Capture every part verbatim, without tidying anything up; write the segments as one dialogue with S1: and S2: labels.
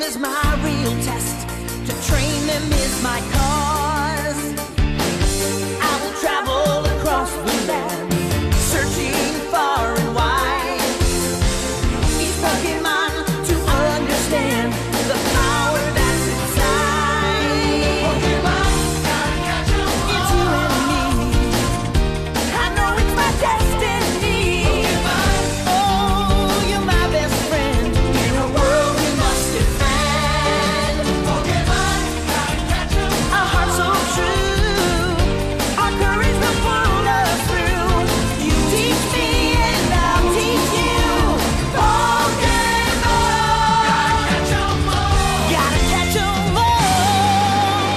S1: is my real test. To train them is my cause. I will travel across the land, searching far and wide. Each Pokemon to understand the power that's inside. Pokemon, gotta catch 'em all. It's you and me. I know it's my destiny. Pokemon, oh, you're my best friend in a world we must defend. Pokemon, gotta catch 'em all. A heart so true, our courage will pull us through. You teach me and I'll teach you. Pokemon, gotta catch 'em all. Gotta catch 'em all.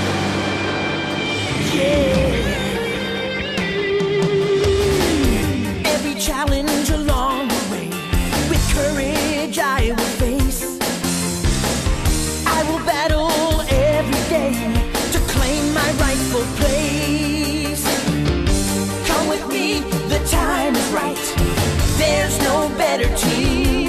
S1: Yeah. Every challenge along the way, with courage I will face. I will battle every day to claim my rightful place. Come with me, the time is right. There's no better team.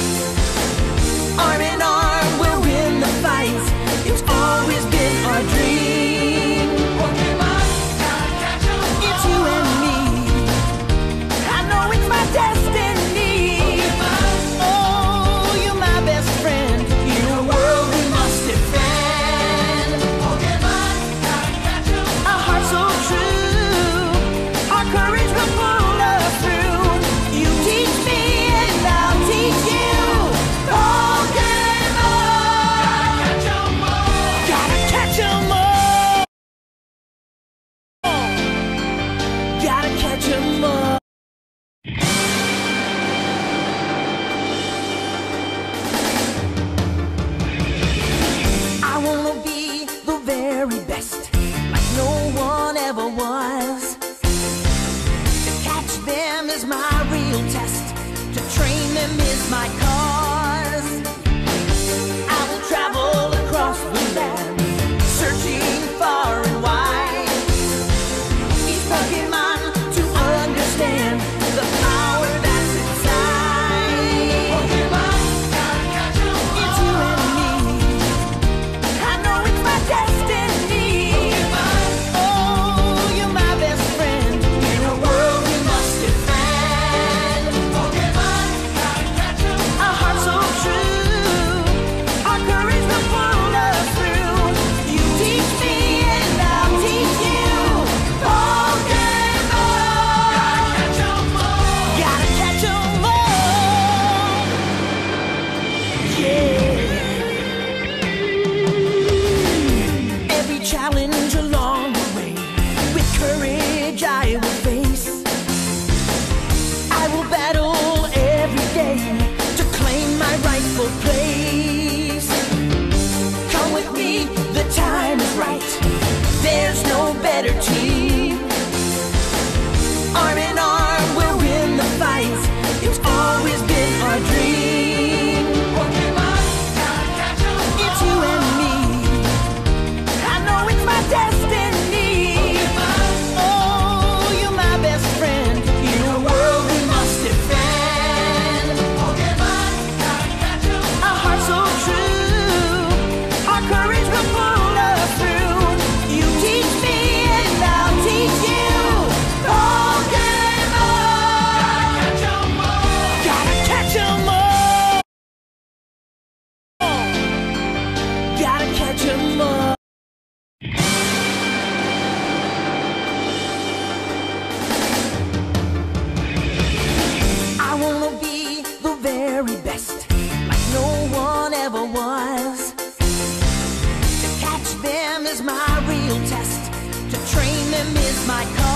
S1: Arm in arm, we'll win the fight. It's always been our dream. Pokemon, gotta catch 'em all. It's you and me. I know it's my destiny. Pokemon, oh, you're my best friend in a world we must defend. Pokemon, gotta catch 'em all. A heart so true, our courage will pull us through. You teach me and I'll teach you. Pokemon, gotta catch 'em all. Gotta catch 'em all. Gotta catch 'em all. I wanna be the very best, like no one ever was. To catch them is my real test. To train them is my cause. I will travel across the land, searching far and wide. Each Pokemon to understand the power that's inside. Pokemon, gotta catch 'em all. It's you and me. I know it's my destiny. Pokemon, oh, you're my best friend in a world we must defend. Pokemon, gotta catch 'em all. A heart so true, our courage will pull us through. You teach me and I'll teach you. Pokemon, gotta catch 'em all. Gotta catch 'em all. Yeah. Every challenge along the way, with courage I will face. I will battle every day to claim my rightful place. Come with me, the time is right. There's no better team. Arm in arm, we'll win the fight. It's always been our dream. Pokemon, gotta catch 'em all. It's you and me. I know it's my destiny. Pokemon, oh, you're my best friend in a world we must defend. Pokemon, gotta catch 'em all. A heart so true, our courage will pull us through. You teach me and I'll teach you. Pokemon, gotta catch 'em all. Gotta catch 'em all. Gotta catch 'em all. I wanna be the very best, like no one ever was. To catch them is my real test. To train them is my cause.